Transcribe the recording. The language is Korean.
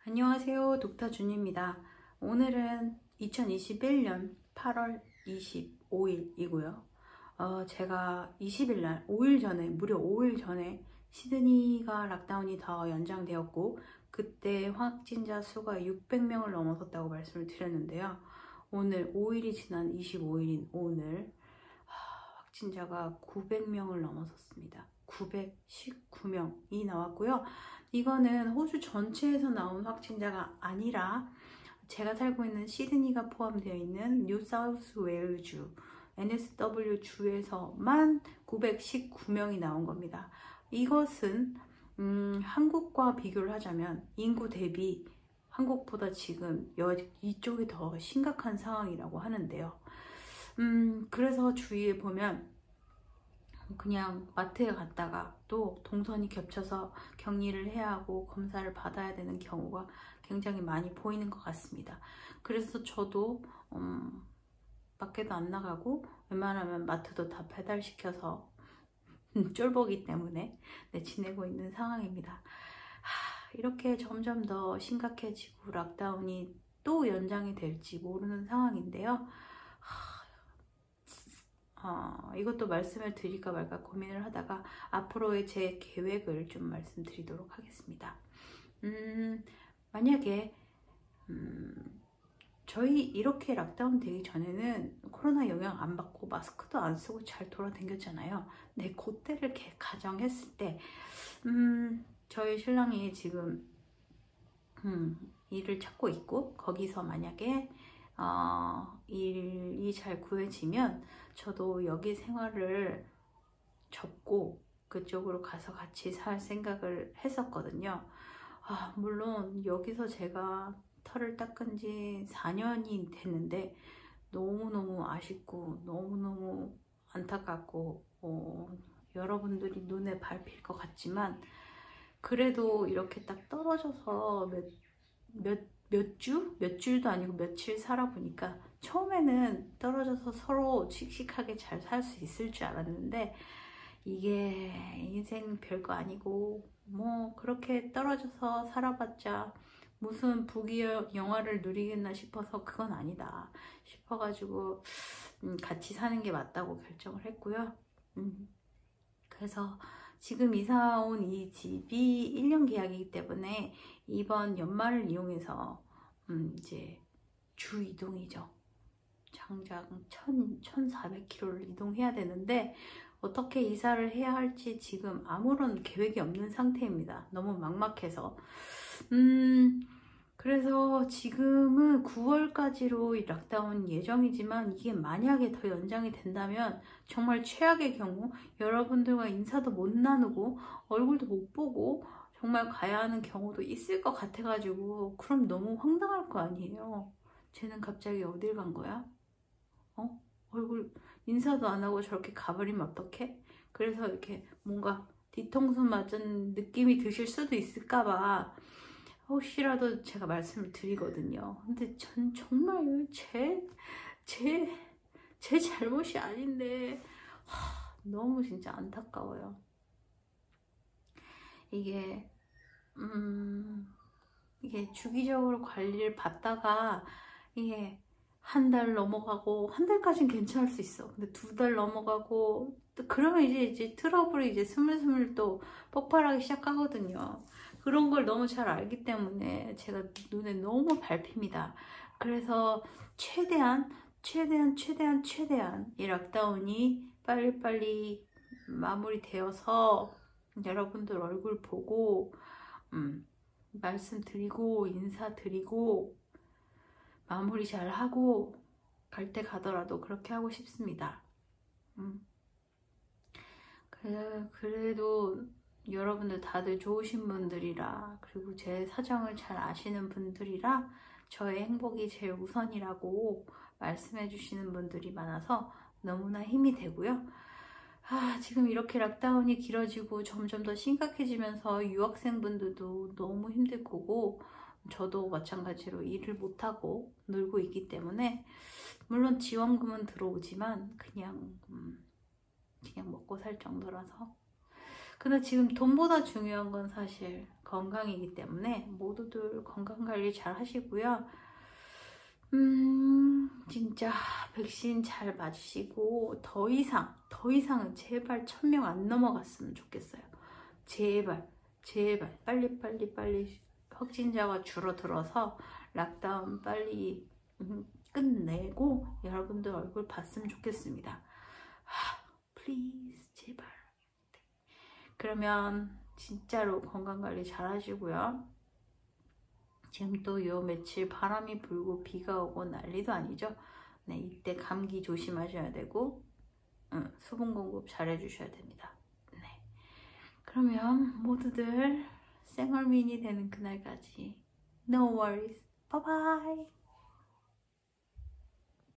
안녕하세요. 독타준입니다. 오늘은 2021년 8월 25일이고요. 제가 20일 날, 5일 전에, 무려 5일 전에 시드니가 락다운이 더 연장되었고, 그때 확진자 수가 600명을 넘어섰다고 말씀을 드렸는데요. 오늘 5일이 지난 25일인 오늘, 확진자가 900명을 넘어섰습니다. 919명이 나왔고요. 이거는 호주 전체에서 나온 확진자가 아니라 제가 살고 있는 시드니가 포함되어 있는 뉴사우스웨일주 NSW 주에서만 919명이 나온 겁니다. 이것은 한국과 비교를 하자면 인구 대비 한국보다 지금 이쪽이 더 심각한 상황이라고 하는데요. 그래서 주위에 보면 그냥 마트에 갔다가 또 동선이 겹쳐서 격리를 해야 하고 검사를 받아야 되는 경우가 굉장히 많이 보이는 것 같습니다. 그래서 저도 밖에도 안 나가고 웬만하면 마트도 다 배달시켜서 쫄보기 때문에 지내고 있는 상황입니다. 이렇게 점점 더 심각해지고 락다운이 또 연장이 될지 모르는 상황인데요. 이것도 말씀을 드릴까 말까 고민을 하다가 앞으로의 제 계획을 좀 말씀드리도록 하겠습니다. 만약에 저희 이렇게 락다운 되기 전에는 코로나 영향 안 받고 마스크도 안 쓰고 잘 돌아다녔잖아요. 근데 그때를 가정했을 때 저희 신랑이 지금 일을 찾고 있고 거기서 만약에 일이 잘 구해지면 저도 여기 생활을 접고 그쪽으로 가서 같이 살 생각을 했었거든요. 물론 여기서 제가 털을 닦은 지 4년이 됐는데 너무너무 아쉽고 너무너무 안타깝고 여러분들이 눈에 밟힐 것 같지만 그래도 이렇게 딱 떨어져서 몇 주도 아니고 며칠 살아보니까 처음에는 떨어져서 서로 씩씩하게 잘 살 수 있을 줄 알았는데 이게 인생 별거 아니고 뭐 그렇게 떨어져서 살아봤자 무슨 부귀 영화를 누리겠나 싶어서 그건 아니다 싶어가지고 같이 사는 게 맞다고 결정을 했고요. 그래서 지금 이사 온 이 집이 1년 계약이기 때문에 이번 연말을 이용해서 이제 주 이동이죠. 장장 1400km를 이동해야 되는데 어떻게 이사를 해야 할지 지금 아무런 계획이 없는 상태입니다. 너무 막막해서. 그래서 지금은 9월까지로 이 락다운 예정이지만 이게 만약에 더 연장이 된다면 정말 최악의 경우 여러분들과 인사도 못 나누고 얼굴도 못 보고 정말 가야 하는 경우도 있을 것 같아가지고 그럼 너무 황당할 거 아니에요. 쟤는 갑자기 어딜 간 거야? 얼굴 인사도 안 하고 저렇게 가버리면 어떡해? 그래서 이렇게 뭔가 뒤통수 맞은 느낌이 드실 수도 있을까봐 혹시라도 제가 말씀을 드리거든요. 근데 전 정말 제 잘못이 아닌데 너무 진짜 안타까워요. 이게 주기적으로 관리를 받다가 이게 한 달 넘어가고 한 달까진 괜찮을 수 있어. 근데 2달 넘어가고 또 그러면 이제 트러블이 이제 스물스물 또 폭발하기 시작하거든요. 그런 걸 너무 잘 알기 때문에 제가 눈에 너무 밟힙니다. 그래서 최대한 이 락다운이 빨리빨리 마무리되어서 여러분들 얼굴 보고 말씀드리고 인사드리고 마무리 잘 하고 갈 때 가더라도 그렇게 하고 싶습니다. 그래도 여러분들 다들 좋으신 분들이라 그리고 제 사정을 잘 아시는 분들이라 저의 행복이 제일 우선이라고 말씀해 주시는 분들이 많아서 너무나 힘이 되고요. 지금 이렇게 락다운이 길어지고 점점 더 심각해지면서 유학생분들도 너무 힘들 거고 저도 마찬가지로 일을 못하고 놀고 있기 때문에 물론 지원금은 들어오지만 그냥 먹고 살 정도라서 근데 지금 돈보다 중요한 건 사실 건강이기 때문에 모두들 건강관리 잘 하시고요. 진짜 백신 잘 맞으시고 더 이상은 제발 1000명 안 넘어갔으면 좋겠어요. 제발 빨리 확진자가 줄어들어서 락다운 빨리 끝내고 여러분들 얼굴 봤으면 좋겠습니다. 플리즈 제발. 그러면 진짜로 건강관리 잘 하시고요. 지금 또 요 며칠 바람이 불고 비가 오고 난리도 아니죠. 네, 이때 감기 조심하셔야 되고 수분 공급 잘 해주셔야 됩니다. 네, 그러면 모두들 생얼민이 되는 그날까지 No worries. Bye bye.